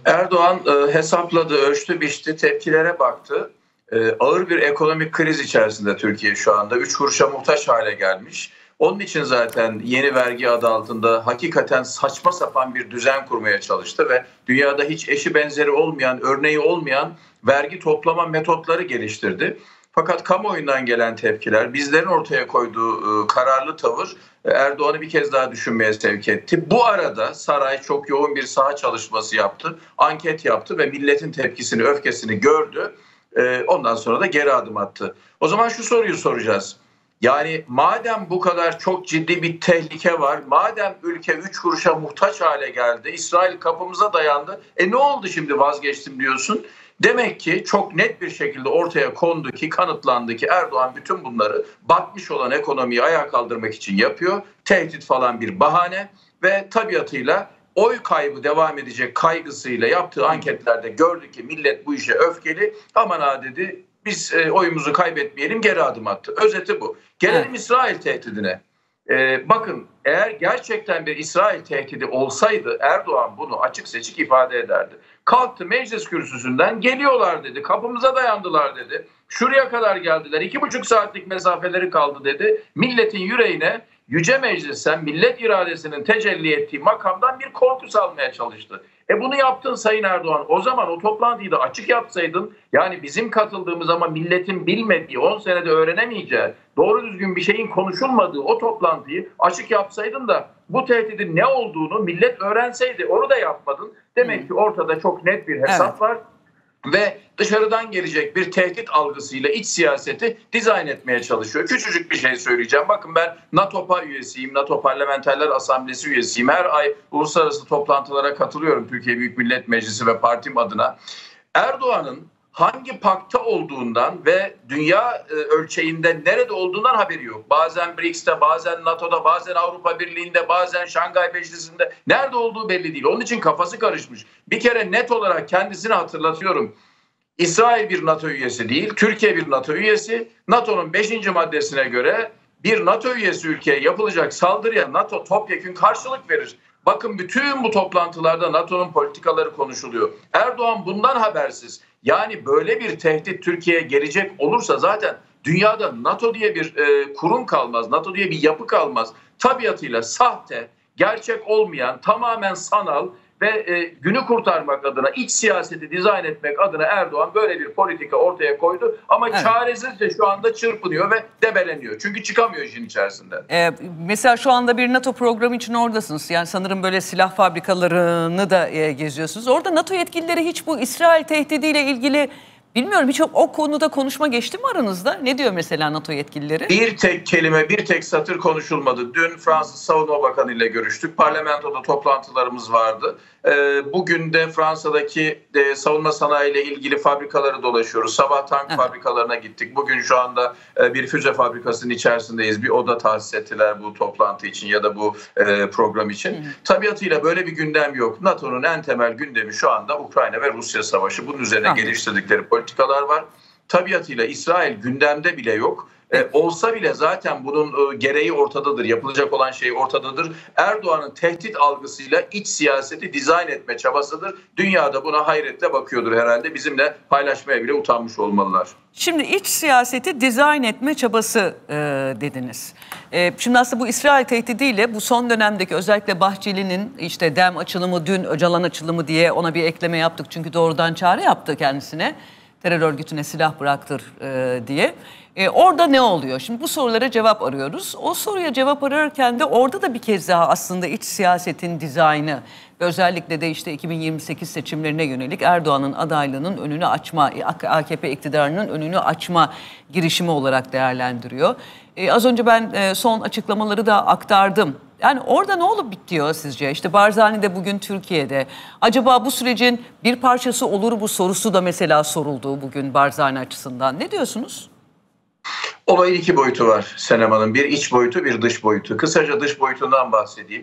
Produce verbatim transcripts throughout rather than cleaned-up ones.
Erdoğan e, hesapladı, ölçtü, biçti, tepkilere baktı. E, ağır bir ekonomik kriz içerisinde Türkiye şu anda. Üç kuruşa muhtaç hale gelmiş. Onun için zaten yeni vergi adı altında hakikaten saçma sapan bir düzen kurmaya çalıştı ve dünyada hiç eşi benzeri olmayan, örneği olmayan vergi toplama metotları geliştirdi. Fakat kamuoyundan gelen tepkiler, bizlerin ortaya koyduğu e, kararlı tavır e, Erdoğan'ı bir kez daha düşünmeye sevk etti. Bu arada saray çok yoğun bir saha çalışması yaptı, anket yaptı ve milletin tepkisini, öfkesini gördü. E, ondan sonra da geri adım attı. O zaman şu soruyu soracağız. Yani madem bu kadar çok ciddi bir tehlike var, madem ülke üç kuruşa muhtaç hale geldi, İsrail kapımıza dayandı, e ne oldu şimdi vazgeçtim diyorsun? Demek ki çok net bir şekilde ortaya kondu ki, kanıtlandı ki Erdoğan bütün bunları batmış olan ekonomiyi ayağa kaldırmak için yapıyor. Tehdit falan bir bahane ve tabiatıyla oy kaybı devam edecek kaygısıyla yaptığı anketlerde gördü ki millet bu işe öfkeli. Aman ha dedi, biz e, oyumuzu kaybetmeyelim, geri adım attı. Özeti bu. Gelelim evet. İsrail tehdidine. Ee, bakın, eğer gerçekten bir İsrail tehdidi olsaydı Erdoğan bunu açık seçik ifade ederdi. Kalktı meclis kürsüsünden, geliyorlar dedi, kapımıza dayandılar dedi. Şuraya kadar geldiler, iki buçuk saatlik mesafeleri kaldı dedi. Milletin yüreğine Yüce Meclis'ten millet iradesinin tecelli ettiği makamdan bir korku salmaya çalıştı. E bunu yaptın Sayın Erdoğan. O zaman o toplantıyı da açık yapsaydın, yani bizim katıldığımız ama milletin bilmediği, on senede öğrenemeyeceği, doğru düzgün bir şeyin konuşulmadığı o toplantıyı açık yapsaydın da bu tehdidin ne olduğunu millet öğrenseydi. Onu da yapmadın. Demek ki ortada çok net bir hesap evet. var. Ve dışarıdan gelecek bir tehdit algısıyla iç siyaseti dizayn etmeye çalışıyor. Küçücük bir şey söyleyeceğim. Bakın, ben NATOPA üyesiyim. NATO Parlamenterler Asamblesi üyesiyim. Her ay uluslararası toplantılara katılıyorum Türkiye Büyük Millet Meclisi ve partim adına. Erdoğan'ın hangi pakta olduğundan ve dünya ölçeğinde nerede olduğundan haberi yok. Bazen B R I C S'te, bazen NATO'da, bazen Avrupa Birliği'nde, bazen Şangay Meclisi'nde nerede olduğu belli değil. Onun için kafası karışmış. Bir kere net olarak kendisine hatırlatıyorum. İsrail bir NATO üyesi değil, Türkiye bir NATO üyesi. NATO'nun beşinci maddesine göre bir NATO üyesi ülkeye yapılacak saldırıya NATO topyekün karşılık verir. Bakın, bütün bu toplantılarda NATO'nun politikaları konuşuluyor. Erdoğan bundan habersiz. Yani böyle bir tehdit Türkiye'ye gelecek olursa zaten dünyada NATO diye bir e, kurum kalmaz, NATO diye bir yapı kalmaz. Tabiatıyla sahte, gerçek olmayan, tamamen sanal ve e, günü kurtarmak adına, iç siyaseti dizayn etmek adına Erdoğan böyle bir politika ortaya koydu. Ama evet. çaresizce şu anda çırpınıyor ve debeleniyor. Çünkü çıkamıyor işin içerisinden. Ee, mesela şu anda bir NATO programı için oradasınız. Yani sanırım böyle silah fabrikalarını da e, geziyorsunuz. Orada NATO yetkilileri hiç bu İsrail tehdidiyle ilgili, bilmiyorum, hiç o konuda konuşma geçti mi aranızda? Ne diyor mesela NATO yetkilileri? Bir tek kelime, bir tek satır konuşulmadı. Dün Fransız Savunma Bakanı ile görüştük. Parlamentoda toplantılarımız vardı. Bugün de Fransa'daki savunma sanayi ile ilgili fabrikaları dolaşıyoruz. Sabah tank evet. fabrikalarına gittik. Bugün şu anda bir füze fabrikasının içerisindeyiz. Bir oda tahsis ettiler bu toplantı için ya da bu program için. Hı. Tabiatıyla böyle bir gündem yok. NATO'nun en temel gündemi şu anda Ukrayna ve Rusya savaşı. Bunun üzerine evet. geliştirdikleri politikalar var. Tabiatıyla İsrail gündemde bile yok. Ee, olsa bile zaten bunun e, gereği ortadadır. Yapılacak olan şey ortadadır. Erdoğan'ın tehdit algısıyla iç siyaseti dizayn etme çabasıdır. Dünyada buna hayretle bakıyordur herhalde. Bizimle paylaşmaya bile utanmış olmalılar. Şimdi iç siyaseti dizayn etme çabası e, dediniz. E, şimdi aslında bu İsrail tehdidiyle bu son dönemdeki özellikle Bahçeli'nin işte Dem açılımı, dün Öcalan açılımı diye ona bir ekleme yaptık. Çünkü doğrudan çağrı yaptı kendisine. Terör örgütüne silah bıraktır e, diye. E, orada ne oluyor? Şimdi bu sorulara cevap arıyoruz. O soruya cevap ararken de orada da bir kez daha aslında iç siyasetin dizaynı ve özellikle de işte iki bin yirmi sekiz seçimlerine yönelik Erdoğan'ın adaylığının önünü açma, A K P iktidarının önünü açma girişimi olarak değerlendiriyor. E, az önce ben e, son açıklamaları da aktardım. Yani orada ne olup bitiyor sizce? İşte Barzani de bugün Türkiye'de. Acaba bu sürecin bir parçası olur bu sorusu da mesela soruldu bugün Barzani açısından. Ne diyorsunuz? Olayın iki boyutu var Senem Hanım. Bir iç boyutu, bir dış boyutu. Kısaca dış boyutundan bahsedeyim.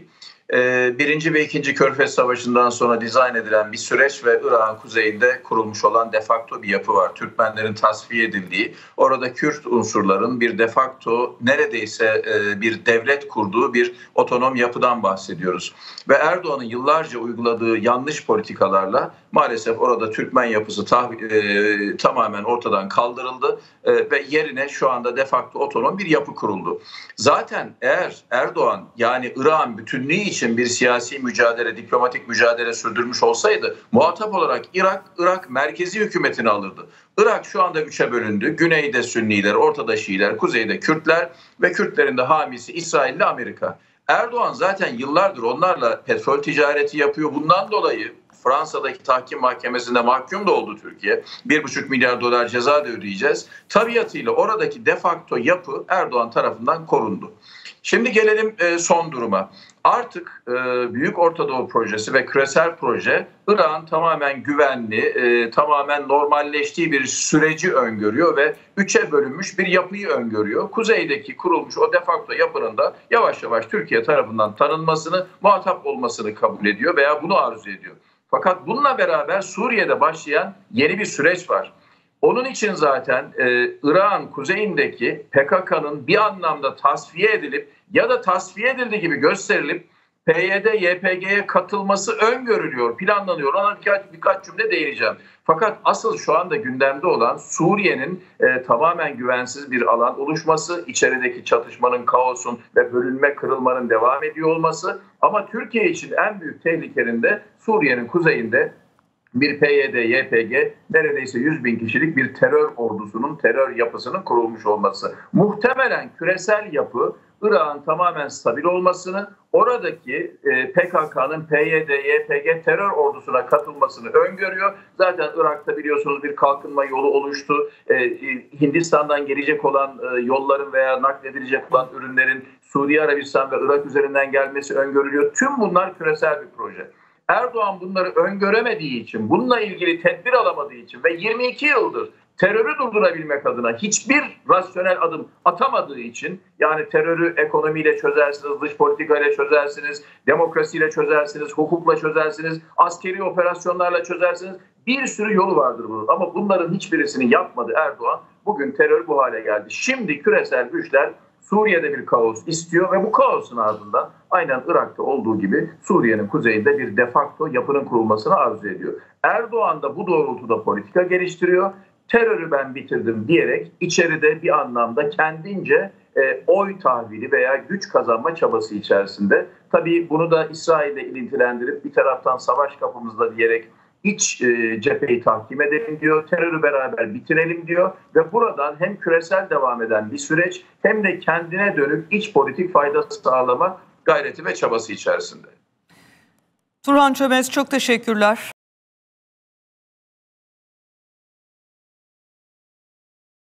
e, birinci ve ikinci Körfez Savaşı'ndan sonra dizayn edilen bir süreç ve Irak'ın kuzeyinde kurulmuş olan de facto bir yapı var. Türkmenlerin tasfiye edildiği, orada Kürt unsurların bir de facto neredeyse e, bir devlet kurduğu bir otonom yapıdan bahsediyoruz. Ve Erdoğan'ın yıllarca uyguladığı yanlış politikalarla maalesef orada Türkmen yapısı ta, e, tamamen ortadan kaldırıldı e, ve yerine şu anda de facto otonom bir yapı kuruldu. Zaten eğer Erdoğan yani Irak'ın bütünlüğü için bir siyasi mücadele, diplomatik mücadele sürdürmüş olsaydı muhatap olarak Irak, Irak merkezi hükümetini alırdı. Irak şu anda üçe bölündü. Güneyde Sünniler, ortada Şiiler, kuzeyde Kürtler ve Kürtlerin de hamisi İsrail ile Amerika. Erdoğan zaten yıllardır onlarla petrol ticareti yapıyor. Bundan dolayı Fransa'daki tahkim mahkemesinde mahkum da oldu Türkiye. bir buçuk milyar dolar ceza da ödeyeceğiz. Tabiatıyla oradaki de facto yapı Erdoğan tarafından korundu. Şimdi gelelim son duruma. Artık Büyük Orta Doğu Projesi ve küresel proje Irak'ın tamamen güvenli, tamamen normalleştiği bir süreci öngörüyor ve üçe bölünmüş bir yapıyı öngörüyor. Kuzeydeki kurulmuş o de facto yapının da yavaş yavaş Türkiye tarafından tanınmasını, muhatap olmasını kabul ediyor veya bunu arzu ediyor. Fakat bununla beraber Suriye'de başlayan yeni bir süreç var. Onun için zaten e, Irak'ın kuzeyindeki P K K'nın bir anlamda tasfiye edilip ya da tasfiye edildiği gibi gösterilip P Y D Y P G'ye katılması öngörülüyor, planlanıyor. Ona birkaç, birkaç cümle değineceğim. Fakat asıl şu anda gündemde olan Suriye'nin e, tamamen güvensiz bir alan oluşması, içerideki çatışmanın, kaosun ve bölünme, kırılmanın devam ediyor olması. Ama Türkiye için en büyük tehlikenin de Suriye'nin kuzeyinde bir P Y D Y P G neredeyse yüz bin kişilik bir terör ordusunun, terör yapısının kurulmuş olması. Muhtemelen küresel yapı Irak'ın tamamen stabil olmasını, oradaki e, P K K'nın P Y D Y P G terör ordusuna katılmasını öngörüyor. Zaten Irak'ta biliyorsunuz bir kalkınma yolu oluştu. E, Hindistan'dan gelecek olan e, yolların veya nakledilecek olan ürünlerin Suriye, Arabistan ve Irak üzerinden gelmesi öngörülüyor. Tüm bunlar küresel bir proje. Erdoğan bunları öngöremediği için, bununla ilgili tedbir alamadığı için ve yirmi iki yıldır terörü durdurabilmek adına hiçbir rasyonel adım atamadığı için, yani terörü ekonomiyle çözersiniz, dış politikayla çözersiniz, demokrasiyle çözersiniz, hukukla çözersiniz, askeri operasyonlarla çözersiniz. Bir sürü yolu vardır bunun ama bunların hiçbirisini yapmadı Erdoğan. Bugün terör bu hale geldi. Şimdi küresel güçler Suriye'de bir kaos istiyor ve bu kaosun ardından aynen Irak'ta olduğu gibi Suriye'nin kuzeyinde bir de facto yapının kurulmasını arzu ediyor. Erdoğan da bu doğrultuda politika geliştiriyor. Terörü ben bitirdim diyerek içeride bir anlamda kendince e, oy tahvili veya güç kazanma çabası içerisinde. Tabii bunu da İsrail'le ilintilendirip bir taraftan savaş kapımızda diyerek iç e, cepheyi tahkim edelim diyor, terörü beraber bitirelim diyor ve buradan hem küresel devam eden bir süreç hem de kendine dönük iç politik fayda sağlama gayreti ve çabası içerisinde. Turhan Çömez, çok teşekkürler.